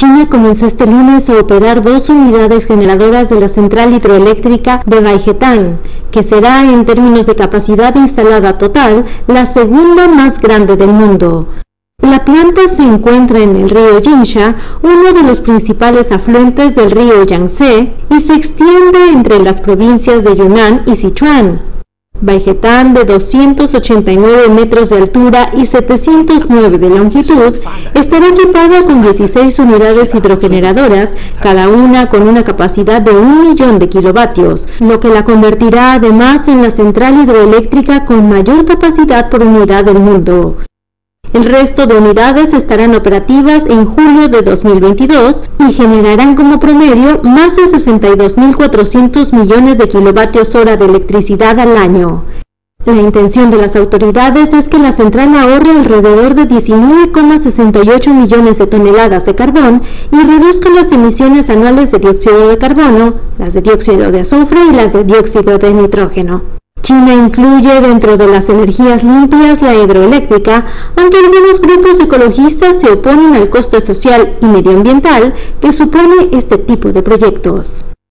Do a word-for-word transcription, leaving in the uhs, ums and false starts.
China comenzó este lunes a operar dos unidades generadoras de la central hidroeléctrica de Baigetán, que será, en términos de capacidad instalada total, la segunda más grande del mundo. La planta se encuentra en el río Jinsha, uno de los principales afluentes del río Yangtze, y se extiende entre las provincias de Yunnan y Sichuan. Baigetán, de doscientos ochenta y nueve metros de altura y setecientos nueve de longitud, estará equipada con dieciséis unidades hidrogeneradoras, cada una con una capacidad de un millón de kilovatios, lo que la convertirá además en la central hidroeléctrica con mayor capacidad por unidad del mundo. El resto de unidades estarán operativas en julio de dos mil veintidós y generarán como promedio más de sesenta y dos mil cuatrocientos millones de kilovatios hora de electricidad al año. La intención de las autoridades es que la central ahorre alrededor de diecinueve coma sesenta y ocho millones de toneladas de carbón y reduzca las emisiones anuales de dióxido de carbono, las de dióxido de azufre y las de dióxido de nitrógeno. China incluye dentro de las energías limpias la hidroeléctrica, aunque algunos grupos ecologistas se oponen al coste social y medioambiental que supone este tipo de proyectos.